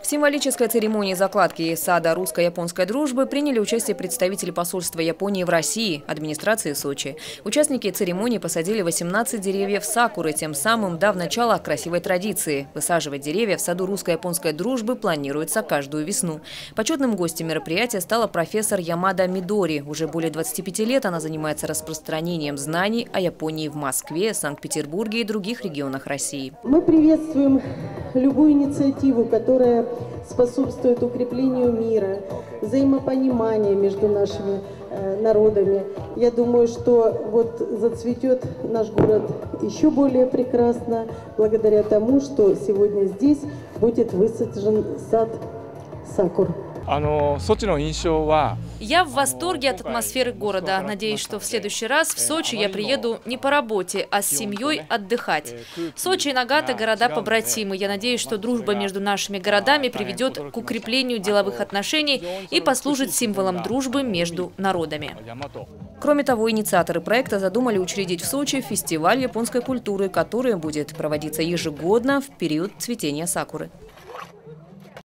В символической церемонии закладки сада русско-японской дружбы приняли участие представители посольства Японии в России, администрации Сочи. Участники церемонии посадили 18 деревьев сакуры, тем самым дав начало красивой традиции. Высаживать деревья в саду русско-японской дружбы планируется каждую весну. Почетным гостем мероприятия стала профессор Ямада Мидори. Уже более 25 лет она занимается распространением знаний о Японии в Москве, Санкт-Петербурге и других регионах России. Мы приветствуем любую инициативу, которая способствует укреплению мира, взаимопонимания между нашими народами. Я думаю, что вот зацветет наш город еще более прекрасно, благодаря тому, что сегодня здесь будет высажен сад сакур. Я в восторге от атмосферы города. Надеюсь, что в следующий раз в Сочи я приеду не по работе, а с семьей отдыхать. Сочи и Нагата – города-побратимы. Я надеюсь, что дружба между нашими городами приведет к укреплению деловых отношений и послужит символом дружбы между народами. Кроме того, инициаторы проекта задумали учредить в Сочи фестиваль японской культуры, который будет проводиться ежегодно в период цветения сакуры.